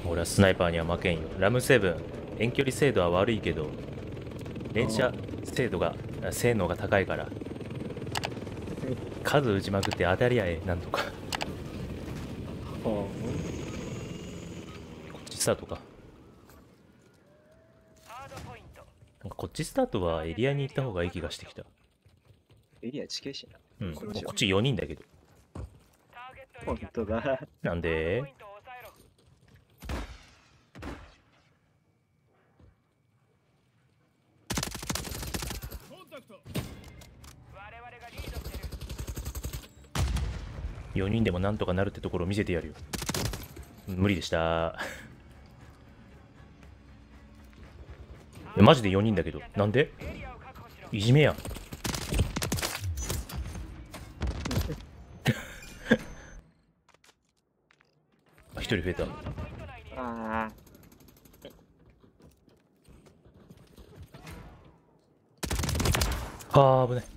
俺はスナイパーには負けんよ。ラムセブン、遠距離精度は悪いけど、連射性能が高いから、数打ちまくって当たりゃええ、なんとか。こっちスタートか。なんかこっちスタートはエリアに行った方がいい気がしてきた。 エリア近いしな。 うん、こっち4人だけど。 本当だ。 なんで4人でもなんとかなるってところを見せてやるよ。無理でした。マジで4人だけど、なんでいじめやん。1人増えた。 ああー、危ない。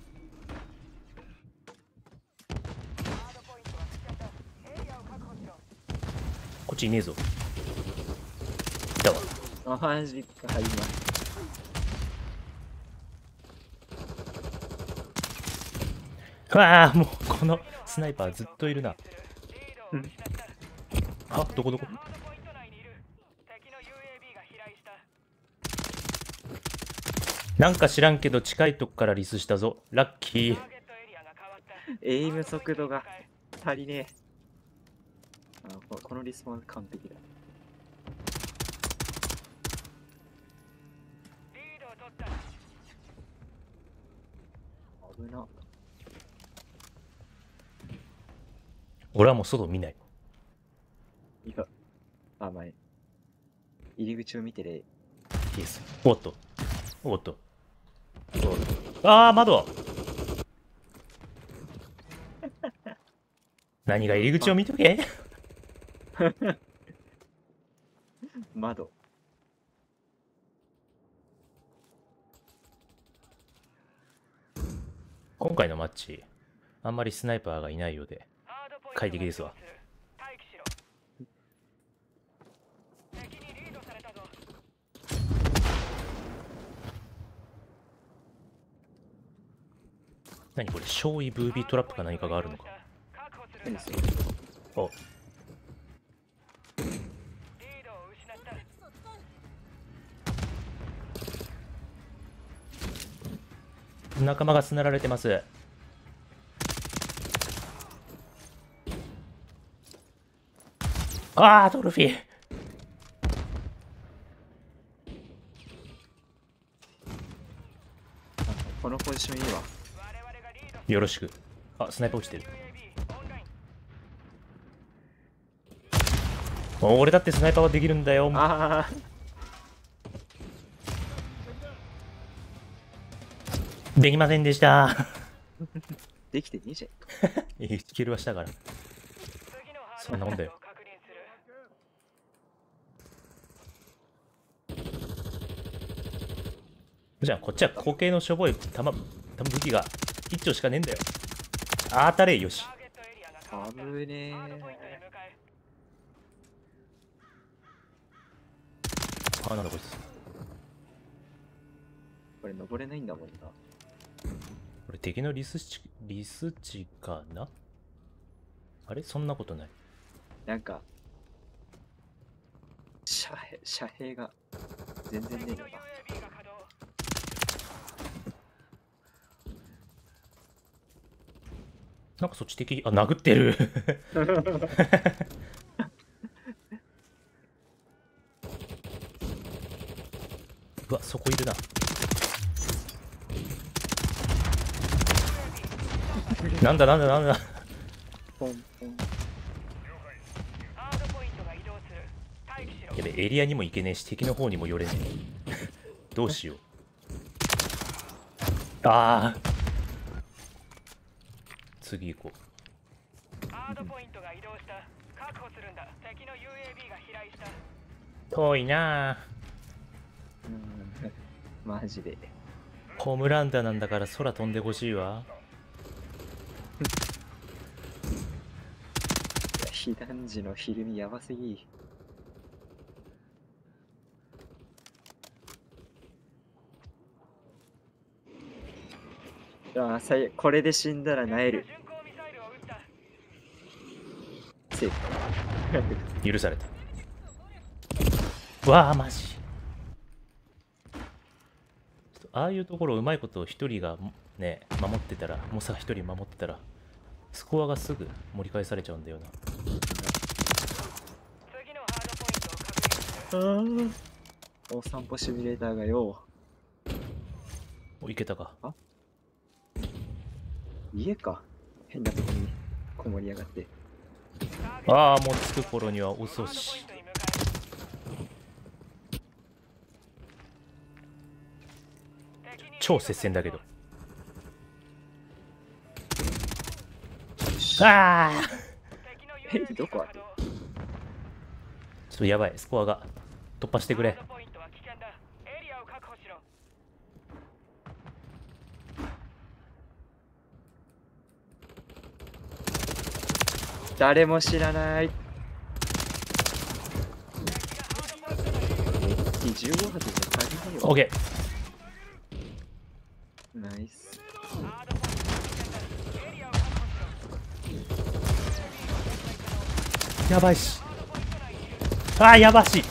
こっちいねえぞ。いたわ。 あ、マジか、今。 わあ、もうこのスナイパーずっといるな。あ、どこどこ。なんか知らんけど近いとこからリスしたぞ。ラッキー。 エイム速度が足りねえ。このリスポンス完璧だ。危な。 俺はもう外見ない。 いや、前。入り口を見てれ。 イエス。おっと。おっと。ああ、窓何が入り口を見とけ窓。 今回のマッチ、あんまりスナイパーがいないようで、快適ですわ。何これ、少尉ブービートラップか何かがあるのか。 何それ。 お、仲間がすなられてます。ああ、トロフィー。 このポジションいいわ。 よろしく。あ、スナイパー落ちてる。俺だってスナイパーはできるんだよ。 ああ。 できませんでした。 できてねえじゃん。 キルはしたから。そんなもんだよ。じゃあこっちは後継のしょぼい弾武器が一丁しかねえんだよ。当たれよし。 危ねえ。 あ、なんだこいつ。 これ登れないんだもんな。 これ敵のリス値かな。あれ、そんなことない。 なんか遮蔽が全然ねえよな。 なんかそっち敵、あ、殴ってる。うわ、そこいるな。なんだなんだなんだ。 ポンポン。 やべ、エリアにも行けねえし敵の方にも寄れねえ。どうしよう。ああ、次行こう。遠いなあ。 マジで。 ホームランダーなんだから空飛んでほしいわ。 被弾時のひるみやばすぎ。 あ、これで死んだら萎える。セーフ。 許された。わあマジ。ああいうところうまいこと一人がね守ってたら、もうさ一人守ってたらスコアがすぐ盛り返されちゃうんだよな。 お散歩シミュレーターがよ。 お、いけたか。 家か。変なとこにこもりやがって。 ああもう着く頃には遅し。超接戦だけど。ああどこある？ ちょっとやばい、スコアが突破してくれ。 誰も知らない。15発じゃ足りないよ。 オッケナイス。 ー。やばいし。ああやばし。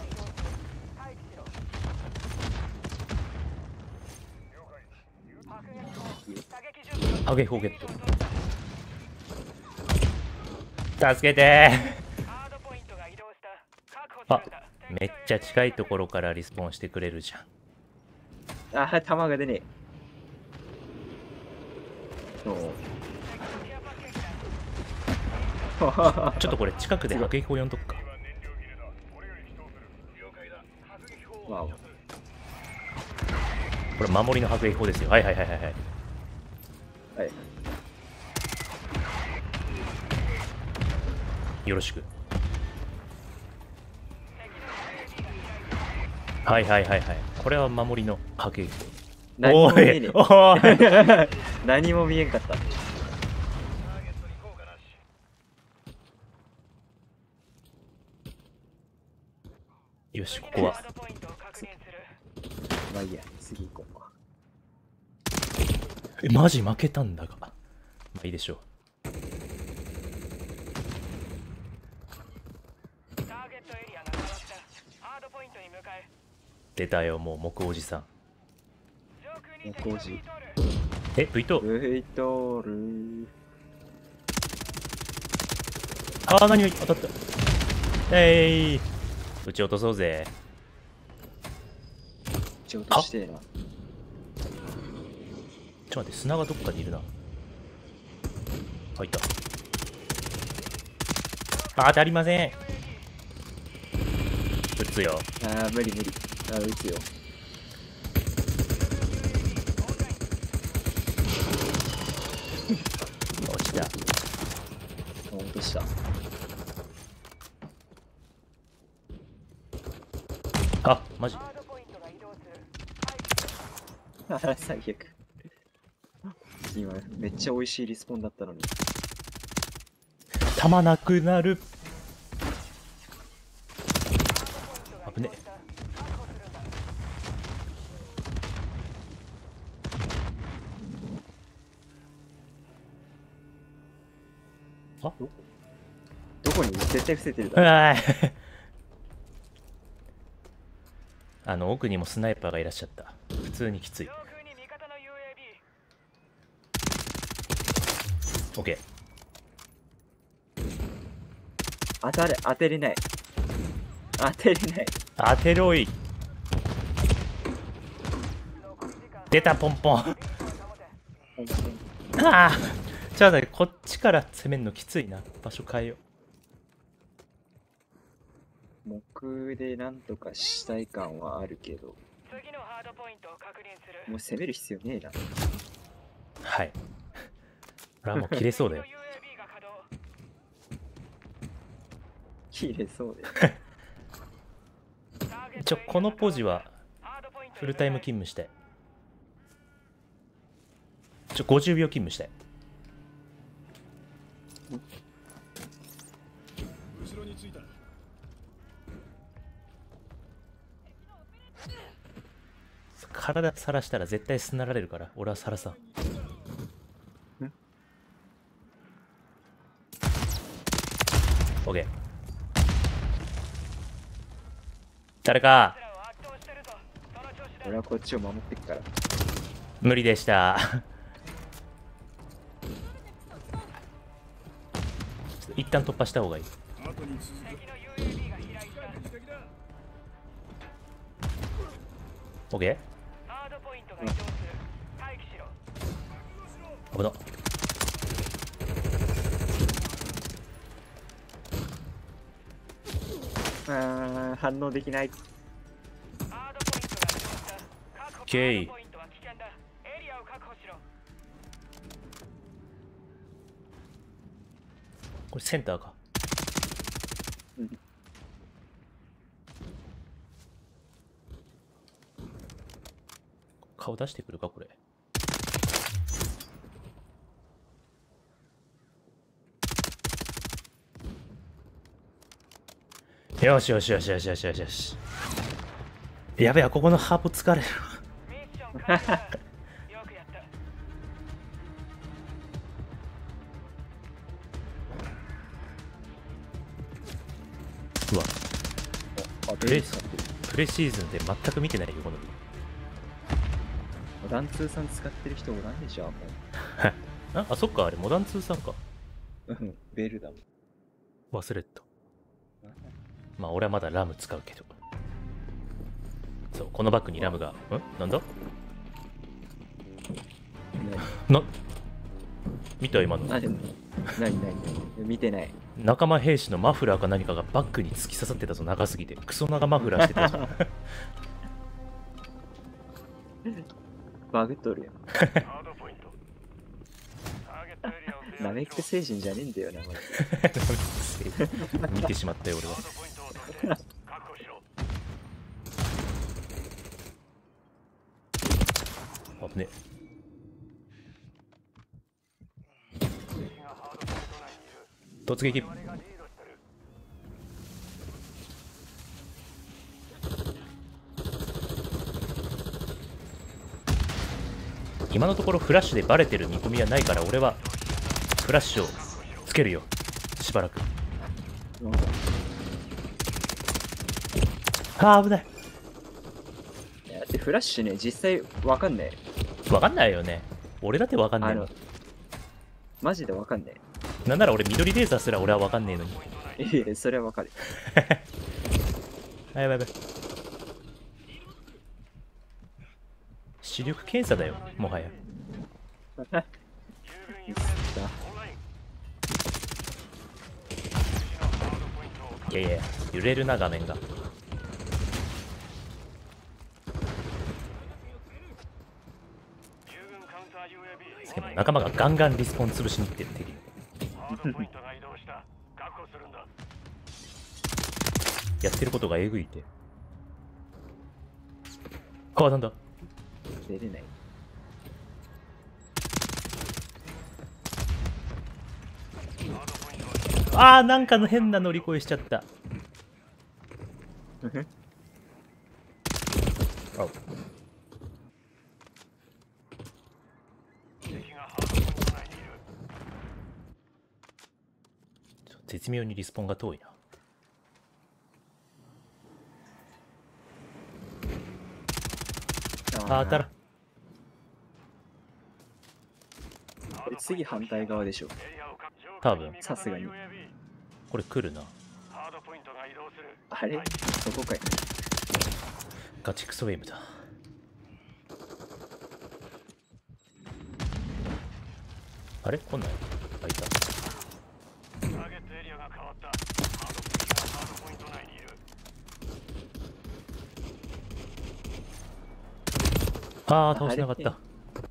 あげほゲット。助けてー。あ、めっちゃ近いところからリスポーンしてくれるじゃん。 あ、弾が出ねえ。 ちょっとこれ近くで迫撃砲呼んどくか。 わお。 これ守りの迫撃砲ですよ。はいはいはいはいはい。 はい。 よろしく。はいはいはいはい。これは守りの迫撃砲。 何も見えねおーい何も見えんかった。 よし、ここは。 まあいいや、次行こう。 え、マジ負けたんだが。まあいいでしょう。出たよ、もう木おじさん。 木おじ。 え、V と。 V トール。 ああ、何が当たった。撃ち落とそうぜ。 撃ち落としてえな。 ちょっと待って、砂がどっかにいるな。入った。あ、当たりません。撃つよ。 ああ、無理無理。ああ、撃つよ。 落ちた。 落とした。 あ、マジ。 最悪。今、めっちゃ美味しいリスポンだったのに。 弾なくなる。危ねえ。あ、 どこに絶対伏せてるうだろ。 わー奥にもスナイパーがいらっしゃった。普通にきつい。オッケー。 当てれない。当てれない。 当てろい。出た、ポンポン。ああ、じゃあね、こっちから攻めるのきついな。場所変えよ木でなんとかしたい感はあるけど、もう攻める必要ねえな。 う。はい。これはもう切れそうだよ。 切れそうで。 このポジはフルタイム勤務して。50秒勤務して。 後ろについた。 体さらしたら絶対すなられるから、俺はさらさん。 オッケー。誰か。 俺はこっちを守ってっから。 無理でした。一旦突破した方がいい。オッケー。危なっ。 反応できない。 オッケー。これセンターか。顔出してくるかこれ。よしよしよしよしよしよしよし。やべえ、ここのハープ疲れる。うわ、プレシーズンで全く見てないよこの。 モダン通算使ってる人おらんでしょ、もう。 あ、そっか、あれモダン通算か。 ベルだもん。 忘れた。まあ俺はまだラム使うけど。そう、このバッグにラムが。なんだ見た今の。 何見てない。 仲間兵士のマフラーか何かがバッグに突き刺さってたぞ、長すぎて。クソ長マフラーしてたじゃん。 バグっとるよ。ナメック星人じゃねえんだよな、 見てしまったよ俺は。危ね。突撃。今のところフラッシュでバレてる見込みはないから、俺はフラッシュをつけるよ、しばらく。あー危ない。 いや、フラッシュね、実際わかんない。 わかんないよね。俺だってわかんないの。 マジでわかんない。 なんなら俺緑レーザーすら俺はわかんねえのに。 いや、それはわかる。 あ、やばいやばい。視力検査だよ、もはや。いやいや、揺れるな、画面が。でも仲間がガンガンリスポン潰しに行ってる敵。やってることがえぐいて。あ、なんだ。 出れない。 あー、なんかの変な乗り越えしちゃった。絶妙にリスポンが遠いな。あ、当たら。 これ次反対側でしょ。 多分。 さすがに。 これ来るな。 あれそこかい。 ガチクソウェーブだ。あれ来ない。あ、いた。ああ、倒せなかった。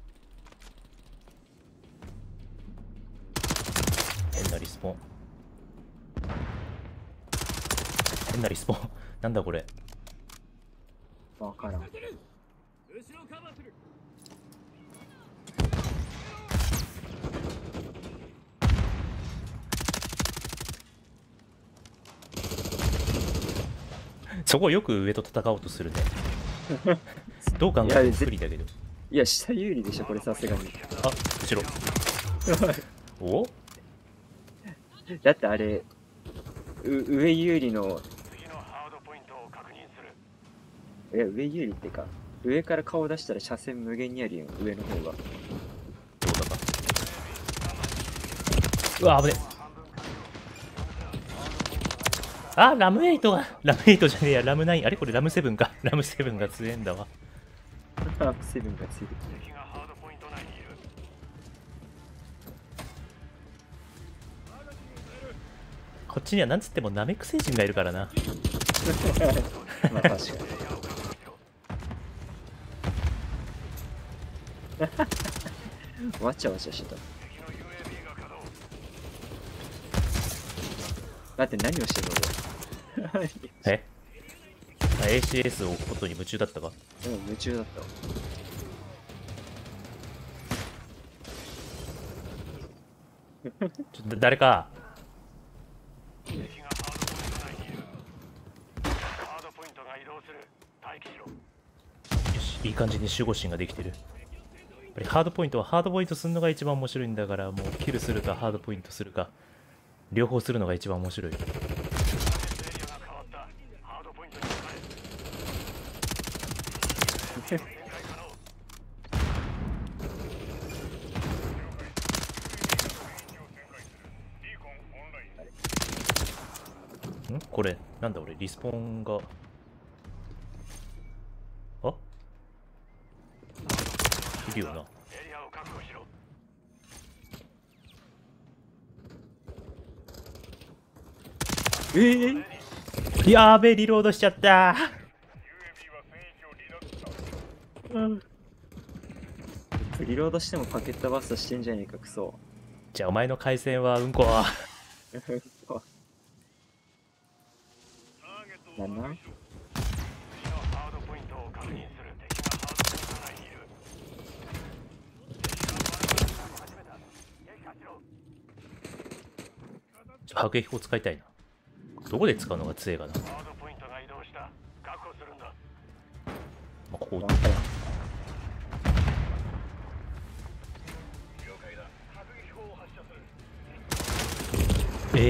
変なリスポン。変なリスポン。なんだこれ。 わからん。 そこよく上と戦おうとするね。どう考えても不利だけど。 いや、下有利でしょ、これさすがに。 あ、後ろ。お？ だってあれ、 上有利の、 次のハードポイントを確認する。 いや、上有利ってか、上から顔出したら車線無限にあるよ、上の方が。 どうだか。うわ、危ねえ。あ、ラム8が、ラム8じゃねえや、ラム9。あれこれラム7か。ラム7が強えんだわ。 ハーフセブンがついて敵がハードポイント内にいる。 こっちにはなんつってもナメック星人がいるからな。 くる。まあ確かに。わちゃわちゃしてた。 敵の UAV が稼働。 だって何をしてんの俺。 えあ ACS を置くことに夢中だったか。 夢中だったわ。 誰か。 敵がハードポイント内にいる。ハードポイントが移動する。待機しろ。 よし、いい感じに守護神ができてる。やっぱりハードポイントはハードポイントするのが一番面白いんだから、もうキルするかハードポイントするか両方するのが一番面白い。 エリアが変わった。ハードポイントに向かえ。展開可能。 んこれなんだ俺リスポーンがあいるよな。 エリアを確保しろ。 やーべえリロードしちゃった。 UAV は戦域を離脱した。 リロードしてもパケットバストしてんじゃねえか、クソ。 じゃあお前の回線はうんこ。 なんなん次のハードポイントを確認する。敵がハードポイント内にいる。 迫撃砲使いたいな。どこで使うのが強いかな。 ハードポイントが移動した。確保するんだ。 まあ、ここわかんない。 了解だ。迫撃砲を発射する。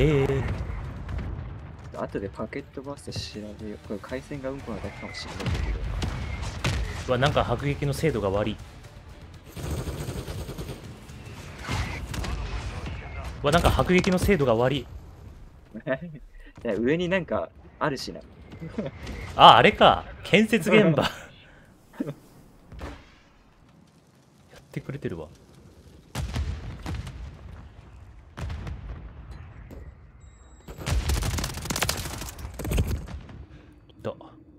後でパケットバスト調べよう。これ回線がうんこなだけかもしれないけど。 うわなんか迫撃の精度が悪い。うわなんか迫撃の精度が悪い。 いや上になんかあるしな。 あれか建設現場やってくれてるわ。だ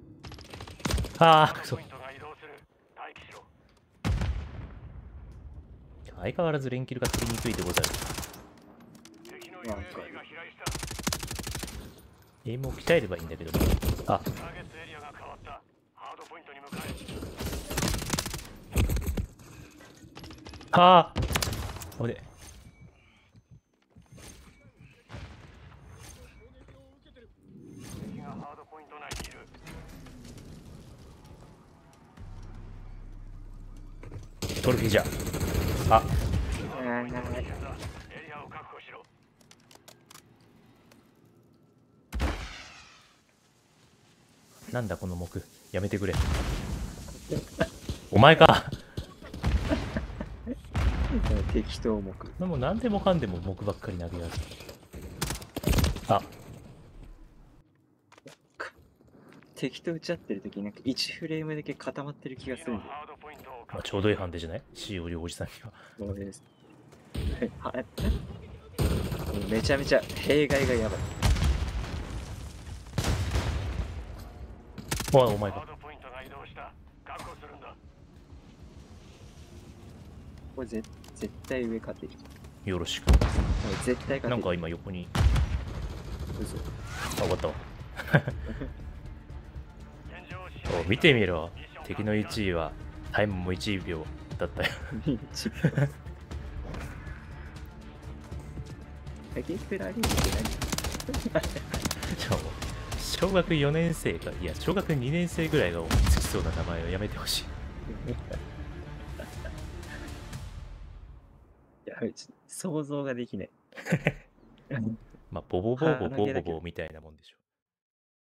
そうポイントが移動する。待機しろ。 相変わらず連キルが取りにくいでござる。 敵の UAV が飛来した。 エイムを鍛えればいいんだけど。あターゲットエリアが変わった。ハードポイントに向かえ。 はあ危ね。 敵がハードポイント内にいる。 トロフィーじゃ。あエリアを確保しろ。 なんだこの木やめてくれ。お前か。 適当目。 でも何でもかんでも木ばっかり投げやる。あ適当打ち合ってる時なんか1フレームだけ固まってる気がするんだよ。 ハードポイントをまあ、ちょうどいい判定じゃない ?C よりおじさんには。 そうです。はいめちゃめちゃ弊害がやばい。 お前か。 ハードポイントが移動した。確保するんだ。 これ絶対上勝てる。 よろしく。 絶対勝てる。 なんか今横に。 嘘。 あ、終わったわ。 現状支配お見てみろ。敵の1位はタイムも1秒だったよ。 激フラリーってしかも小学4年生か、いや、小学2年生ぐらいが思いつきそうな名前をやめてほしい。 何？いや、想像ができない。 まあ、ボボボボボボ鼻毛だけどボみたいなもんでしょ。